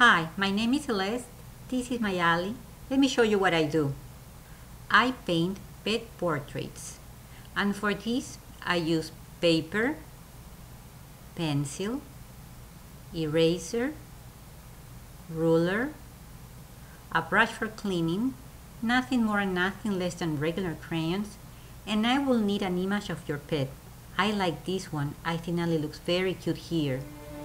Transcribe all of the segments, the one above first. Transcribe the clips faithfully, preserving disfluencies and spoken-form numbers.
Hi, my name is Celeste. This is my alley. Let me show you what I do. I paint pet portraits. And for this, I use paper, pencil, eraser, ruler, a brush for cleaning, nothing more and nothing less than regular crayons, and I will need an image of your pet. I like this one. I think Ali looks very cute here.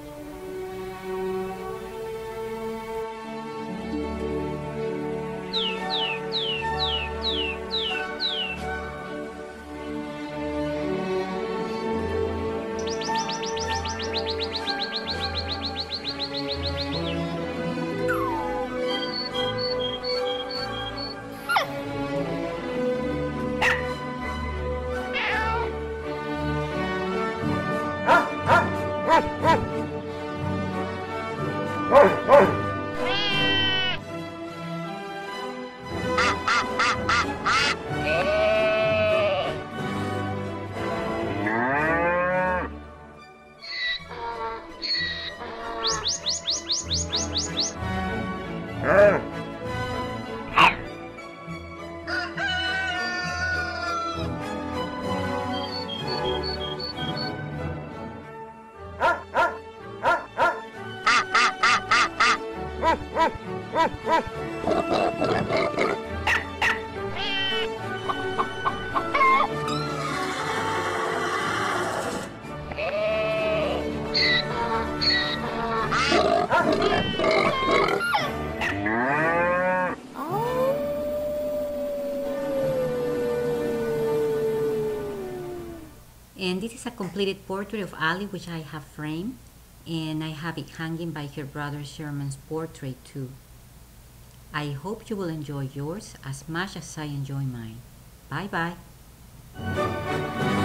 And this is a completed portrait of Ali, which I have framed, and I have it hanging by her brother Sherman's portrait too. I hope you will enjoy yours as much as I enjoy mine. Bye bye.